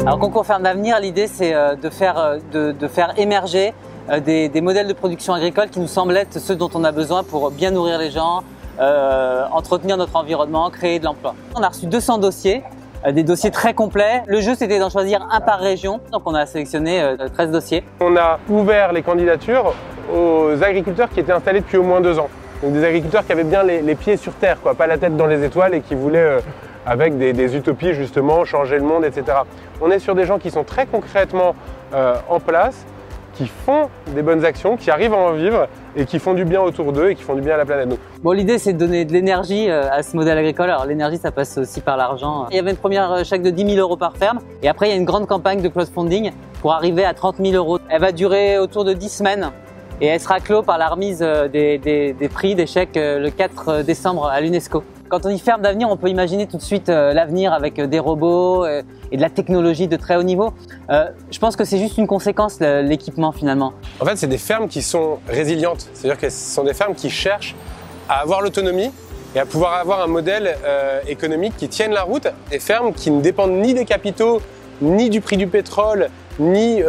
Alors Concours Ferme d'Avenir, l'idée c'est de faire émerger des modèles de production agricole qui nous semblent être ceux dont on a besoin pour bien nourrir les gens, entretenir notre environnement, créer de l'emploi. On a reçu 200 dossiers, des dossiers très complets. Le jeu c'était d'en choisir un par région, donc on a sélectionné 13 dossiers. On a ouvert les candidatures aux agriculteurs qui étaient installés depuis au moins 2 ans. Donc des agriculteurs qui avaient bien les pieds sur terre, quoi, pas la tête dans les étoiles et qui voulaient, avec des utopies justement, changer le monde, etc. On est sur des gens qui sont très concrètement en place, qui font des bonnes actions, qui arrivent à en vivre et qui font du bien autour d'eux et qui font du bien à la planète. Donc, bon, l'idée c'est de donner de l'énergie à ce modèle agricole. Alors l'énergie ça passe aussi par l'argent. Il y avait une première chèque de 10 000 € par ferme et après il y a une grande campagne de crowdfunding pour arriver à 30 000 €. Elle va durer autour de 10 semaines. Et elle sera close par la remise des prix des chèques le 4 décembre à l'UNESCO. Quand on dit ferme d'avenir, on peut imaginer tout de suite l'avenir avec des robots et de la technologie de très haut niveau. Je pense que c'est juste une conséquence, l'équipement finalement. en fait, c'est des fermes qui sont résilientes. C'est-à-dire que ce sont des fermes qui cherchent à avoir l'autonomie et à pouvoir avoir un modèle économique qui tienne la route. Des fermes qui ne dépendent ni des capitaux, ni du prix du pétrole, ni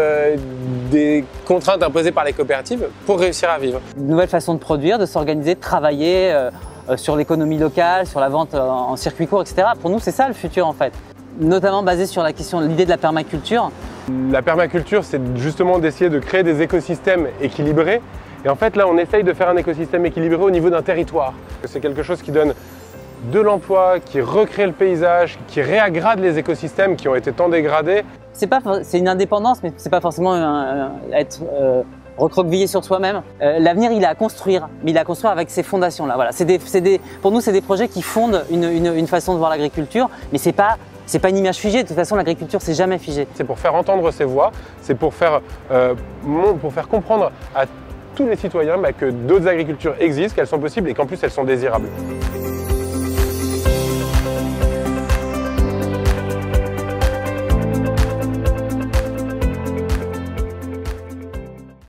des contraintes imposées par les coopératives pour réussir à vivre. Une nouvelle façon de produire, de s'organiser, de travailler sur l'économie locale, sur la vente en circuit court, etc. Pour nous, c'est ça le futur en fait. Notamment basé sur l'idée de la permaculture. La permaculture, c'est justement d'essayer de créer des écosystèmes équilibrés. Et en fait, là, on essaye de faire un écosystème équilibré au niveau d'un territoire. C'est quelque chose qui donne de l'emploi, qui recrée le paysage, qui réagrade les écosystèmes qui ont été tant dégradés. C'est une indépendance, mais c'est pas forcément être recroquevillé sur soi-même. L'avenir, il est à construire, mais il est à construire avec ces fondations-là. Voilà, pour nous, c'est des projets qui fondent une façon de voir l'agriculture, mais c'est pas une image figée. De toute façon, l'agriculture, c'est jamais figé. C'est pour faire entendre ces voix, c'est pour faire comprendre à tous les citoyens que d'autres agricultures existent, qu'elles sont possibles et qu'en plus elles sont désirables.